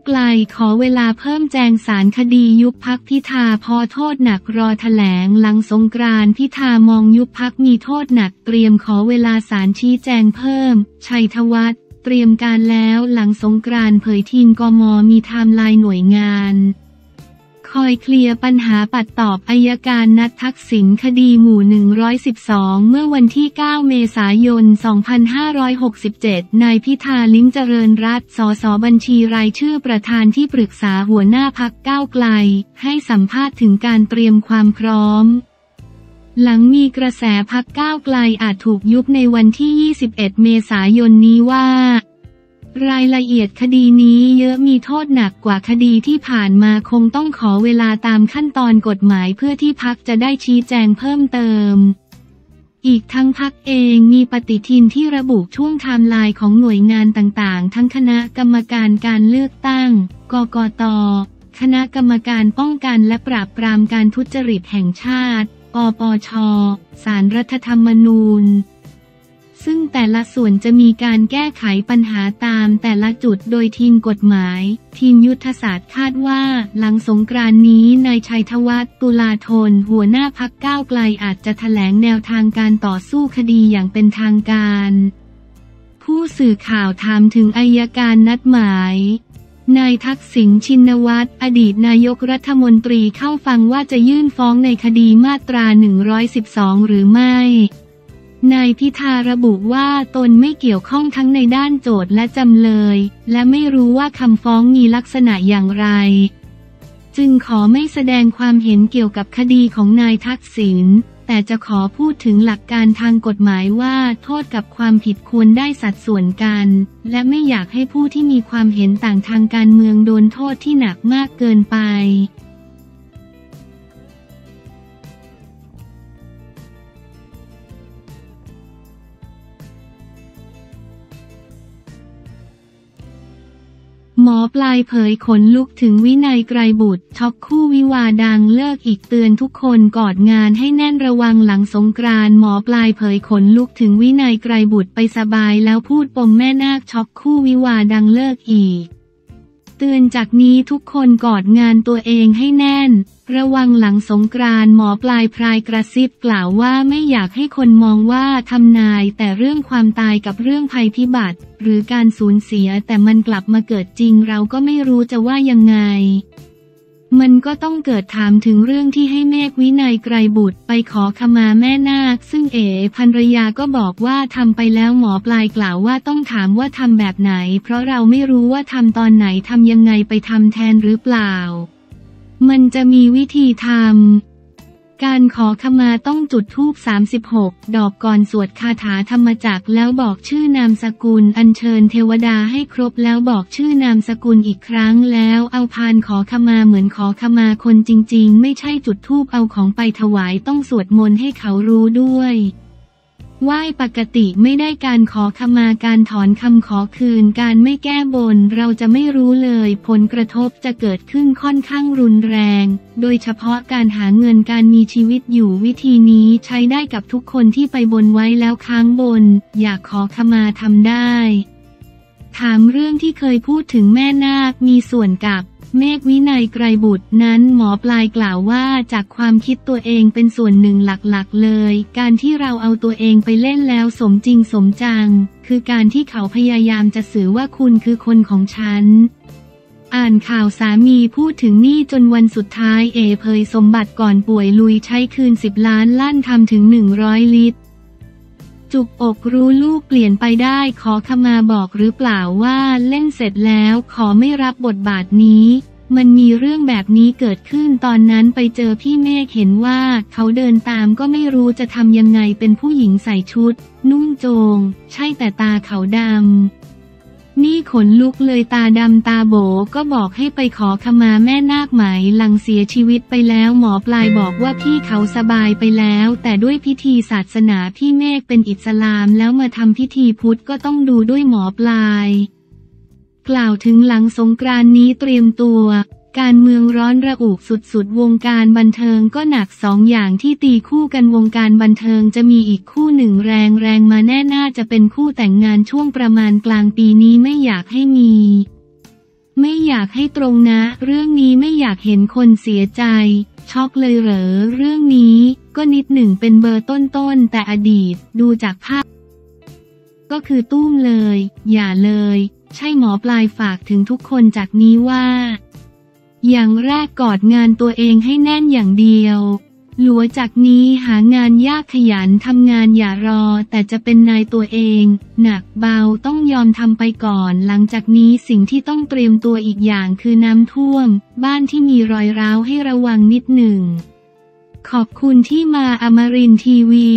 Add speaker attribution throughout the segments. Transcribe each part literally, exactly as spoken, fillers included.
Speaker 1: ไกลขอเวลาเพิ่มแจงสารคดียุบพรรคพิธาพอโทษหนักรอแถลงหลังสงกรานต์พิธามองยุบพรรคมีโทษหนักเตรียมขอเวลาศาลชี้แจงเพิ่มชัยธวัฒน์เตรียมการแล้วหลังสงกรานต์เผยทีมกม.มีไทม์ไลน์หน่วยงานคอยเคลียร์ปัญหาปัดตอบอัยการนัดทักษิณคดีหมู่หนึ่งร้อยสิบสองเมื่อวันที่เก้าเมษายนสองพันห้าร้อยหกสิบเจ็ดนายพิธาลิ้มเจริญรัตน์สสบัญชีรายชื่อประธานที่ปรึกษาหัวหน้าพรรคก้าวไกลให้สัมภาษณ์ถึงการเตรียมความพร้อมหลังมีกระแสพรรคก้าวไกลอาจถูกยุบในวันที่ยี่สิบเอ็ดเมษายนนี้ว่ารายละเอียดคดีนี้เยอะมีโทษหนักกว่าคดีที่ผ่านมาคงต้องขอเวลาตามขั้นตอนกฎหมายเพื่อที่พรรคจะได้ชี้แจงเพิ่มเติมอีกทั้งพรรคเองมีปฏิทินที่ระบุช่วงไทม์ไลน์ของหน่วยงานต่างๆทั้งคณะกรรมการการเลือกตั้งกกต.คณะกรรมการป้องกันและปราบปรามการทุจริตแห่งชาติปปช.ศาลรัฐธรรมนูญซึ่งแต่ละส่วนจะมีการแก้ไขปัญหาตามแต่ละจุดโดยทีมกฎหมายทีมยุทธศาสตร์คาดว่าหลังสงกรานต์นี้นายชัยธวัฒน์ตุลาธนหัวหน้าพรรคก้าวไกลอาจจะแถลงแนวทางการต่อสู้คดีอย่างเป็นทางการผู้สื่อข่าวถามถึงอัยการนัดหมายนายทักษิณชินวัตรอดีตนายกรัฐมนตรีเข้าฟังว่าจะยื่นฟ้องในคดีมาตราหนึ่งร้อยสิบสองหรือไม่นายพิธาระบุว่าตนไม่เกี่ยวข้องทั้งในด้านโจทก์และจำเลยและไม่รู้ว่าคำฟ้องมีลักษณะอย่างไรจึงขอไม่แสดงความเห็นเกี่ยวกับคดีของนายทักษิณแต่จะขอพูดถึงหลักการทางกฎหมายว่าโทษกับความผิดควรได้สัดส่วนกันและไม่อยากให้ผู้ที่มีความเห็นต่างทางการเมืองโดนโทษที่หนักมากเกินไปหมอปลายเผยขนลุกถึงวินัยไกรบุตรช็อกคู่วิวาดังเลิกอีกเตือนทุกคนกอดงานให้แน่นระวังหลังสงกรานต์หมอปลายเผยขนลุกถึงวินัยไกรบุตรไปสบายแล้วพูดปมแม่นาคช็อกคู่วิวาดังเลิกอีกเตือนจากนี้ทุกคนกอดงานตัวเองให้แน่นระวังหลังสงกรานต์หมอปลายพรายกระซิบกล่าวว่าไม่อยากให้คนมองว่าทำนายแต่เรื่องความตายกับเรื่องภัยพิบัติหรือการสูญเสียแต่มันกลับมาเกิดจริงเราก็ไม่รู้จะว่ายังไงมันก็ต้องเกิดถามถึงเรื่องที่ให้เมฆวินัยไกรบุตรไปขอขมาแม่นาคซึ่งเอ๋ภรรยาก็บอกว่าทำไปแล้วหมอปลายกล่าวว่าต้องถามว่าทำแบบไหนเพราะเราไม่รู้ว่าทำตอนไหนทำยังไงไปทำแทนหรือเปล่ามันจะมีวิธีทำการขอขมาต้องจุดธูปสามสิบหกดอกก่อนสวดคาถาธรรมจักรแล้วบอกชื่อนามสกุลอัญเชิญเทวดาให้ครบแล้วบอกชื่อนามสกุลอีกครั้งแล้วเอาพานขอขมาเหมือนขอขมาคนจริงๆไม่ใช่จุดธูปเอาของไปถวายต้องสวดมนต์ให้เขารู้ด้วยไหว้ปกติไม่ได้การขอขมาการถอนคำขอคืนการไม่แก้บนเราจะไม่รู้เลยผลกระทบจะเกิดขึ้นค่อนข้างรุนแรงโดยเฉพาะการหาเงินการมีชีวิตอยู่วิธีนี้ใช้ได้กับทุกคนที่ไปบนไว้แล้วค้างบนอยากขอขมาทำได้ถามเรื่องที่เคยพูดถึงแม่นาคมีส่วนกับเมฆวินัยไกรบุตรนั้นหมอปลายกล่าวว่าจากความคิดตัวเองเป็นส่วนหนึ่งหลักๆเลยการที่เราเอาตัวเองไปเล่นแล้วสมจริงสมจังคือการที่เขาพยายามจะสื่อว่าคุณคือคนของฉันอ่านข่าวสามีพูดถึงนี่จนวันสุดท้ายเอเผยสมบัติก่อนป่วยลุยใช้คืนสิบล้านลั่นทำถึงหนึ่งร้อยลิตรจุกอกรู้ลูกเปลี่ยนไปได้ขอขมาบอกหรือเปล่าว่าเล่นเสร็จแล้วขอไม่รับบทบาทนี้มันมีเรื่องแบบนี้เกิดขึ้นตอนนั้นไปเจอพี่เมฆเห็นว่าเขาเดินตามก็ไม่รู้จะทำยังไงเป็นผู้หญิงใส่ชุดนุ่งโจงใช่แต่ตาเขาดำนี่ขนลุกเลยตาดำตาโบก็บอกให้ไปขอขมาแม่นาคไหมหลังเสียชีวิตไปแล้วหมอปลายบอกว่าพี่เขาสบายไปแล้วแต่ด้วยพิธีศาสนาพี่เมฆเป็นอิสลามแล้วมาทำพิธีพุทธก็ต้องดูด้วยหมอปลายกล่าวถึงหลังสงกรานต์นี้เตรียมตัวการเมืองร้อนระอุสุดๆวงการบันเทิงก็หนักสองอย่างที่ตีคู่กันวงการบันเทิงจะมีอีกคู่หนึ่งแรงแรงมาแน่น่าจะเป็นคู่แต่งงานช่วงประมาณกลางปีนี้ไม่อยากให้มีไม่อยากให้ตรงนะเรื่องนี้ไม่อยากเห็นคนเสียใจช็อกเลยเหรอเรื่องนี้ก็นิดหนึ่งเป็นเบอร์ต้นๆแต่อดีตดูจากภาพก็คือตุ้มเลยอย่าเลยใช่หมอปลายฝากถึงทุกคนจากนี้ว่าอย่างแรกกอดงานตัวเองให้แน่นอย่างเดียวหลัวจากนี้หางานยากขยันทำงานอย่ารอแต่จะเป็นนายตัวเองหนักเบาต้องยอมทำไปก่อนหลังจากนี้สิ่งที่ต้องเตรียมตัวอีกอย่างคือน้ำท่วมบ้านที่มีรอยร้าวให้ระวังนิดหนึ่งขอบคุณที่มาอมรินทร์ทีวี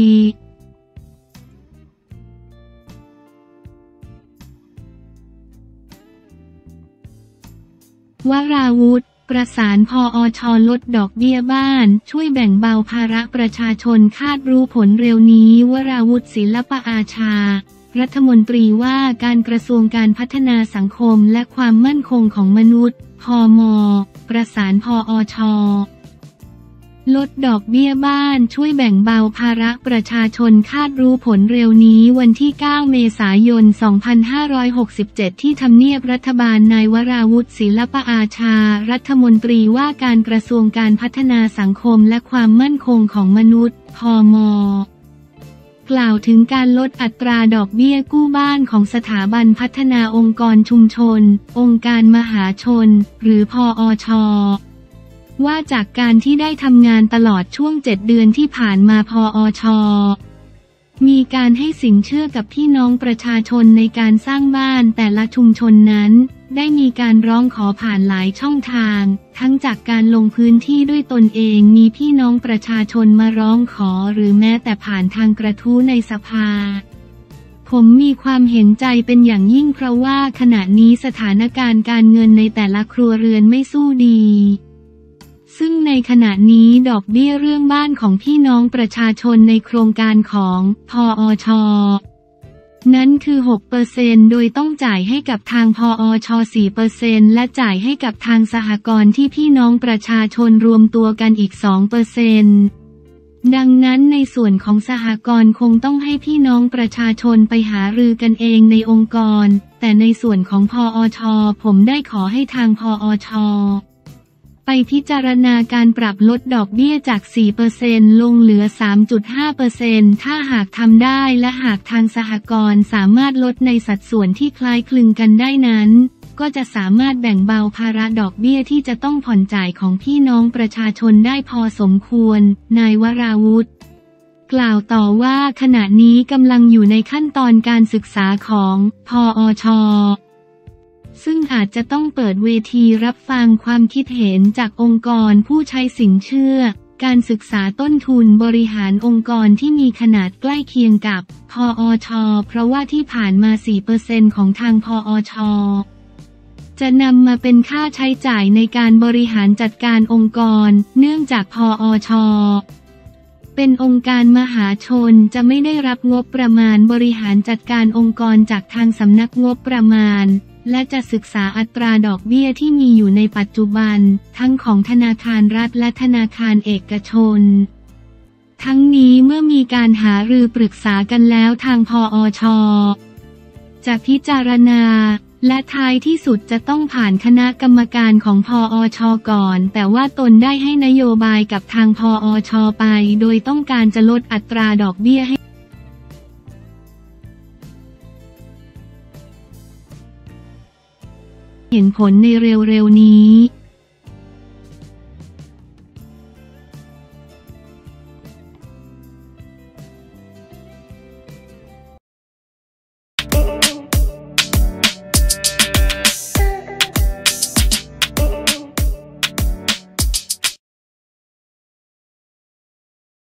Speaker 1: วราวุธประสานพอช.ลดดอกเบี้ยบ้านช่วยแบ่งเบาภาระประชาชนคาดรู้ผลเร็วนี้วราวุธศิลปอาชารัฐมนตรีว่าการกระทรวงการพัฒนาสังคมและความมั่นคงของมนุษย์พม.ประสานพอช.ลดดอกเบี้ยบ้านช่วยแบ่งเบาภาระประชาชนคาดรู้ผลเร็วนี้วันที่เก้าเมษายนสองพันห้าร้อยหกสิบเจ็ดที่ทำเนียบรัฐบาลนายวราวุธศิลปอาชารัฐมนตรีว่าการกระทรวงการพัฒนาสังคมและความมั่นคงของมนุษย์พม.กล่าวถึงการลดอัตราดอกเบี้ยกู้บ้านของสถาบันพัฒนาองค์กรชุมชนองค์การมหาชนหรือพอช.ว่าจากการที่ได้ทำงานตลอดช่วงเจ็ดเดือนที่ผ่านมาพอช.มีการให้สินเชื่อกับพี่น้องประชาชนในการสร้างบ้านแต่ละชุมชนนั้นได้มีการร้องขอผ่านหลายช่องทางทั้งจากการลงพื้นที่ด้วยตนเองมีพี่น้องประชาชนมาร้องขอหรือแม้แต่ผ่านทางกระทู้ในสภาผมมีความเห็นใจเป็นอย่างยิ่งเพราะว่าขณะนี้สถานการณ์การเงินในแต่ละครัวเรือนไม่สู้ดีซึ่งในขณะนี้ดอกเบี้ยเรื่องบ้านของพี่น้องประชาชนในโครงการของพอช.นั้นคือ หกเปอร์เซ็นต์ โดยต้องจ่ายให้กับทางพอช. สี่เปอร์เซ็นต์ และจ่ายให้กับทางสหกรณ์ที่พี่น้องประชาชนรวมตัวกันอีก สองเปอร์เซ็นต์ ดังนั้นในส่วนของสหกรณ์คงต้องให้พี่น้องประชาชนไปหารือกันเองในองค์กรแต่ในส่วนของพอช.ผมได้ขอให้ทางพอช.ไปพิจารณาการปรับลดดอกเบี้ยจาก สี่เปอร์เซ็นต์ ลงเหลือ สามจุดห้าเปอร์เซ็นต์ ถ้าหากทำได้และหากทางสหกรณ์สามารถลดในสัดส่วนที่คล้ายคลึงกันได้นั้นก็จะสามารถแบ่งเบาภาระดอกเบี้ยที่จะต้องผ่อนจ่ายของพี่น้องประชาชนได้พอสมควรนายวราวุธกล่าวต่อว่าขณะนี้กำลังอยู่ในขั้นตอนการศึกษาของพอช.ซึ่งอาจจะต้องเปิดเวทีรับฟังความคิดเห็นจากองค์กรผู้ใช้สินเชื่อการศึกษาต้นทุนบริหารองค์กรที่มีขนาดใกล้เคียงกับพอช.เพราะว่าที่ผ่านมา สี่เปอร์เซ็นต์ ของทางพอช.จะนำมาเป็นค่าใช้จ่ายในการบริหารจัดการองค์กรเนื่องจากพอช.เป็นองค์การมหาชนจะไม่ได้รับงบประมาณบริหารจัดการองค์กรจากทางสำนักงบประมาณและจะศึกษาอัตราดอกเบี้ยที่มีอยู่ในปัจจุบันทั้งของธนาคารรัฐและธนาคารเอกชนทั้งนี้เมื่อมีการหารือปรึกษากันแล้วทางพอช.จะพิจารณาและท้ายที่สุดจะต้องผ่านคณะกรรมการของพอช.ก่อนแต่ว่าตนได้ให้นโยบายกับทางพอช.ไปโดยต้องการจะลดอัตราดอกเบี้ยให้เห็นผลในเร็วๆนี้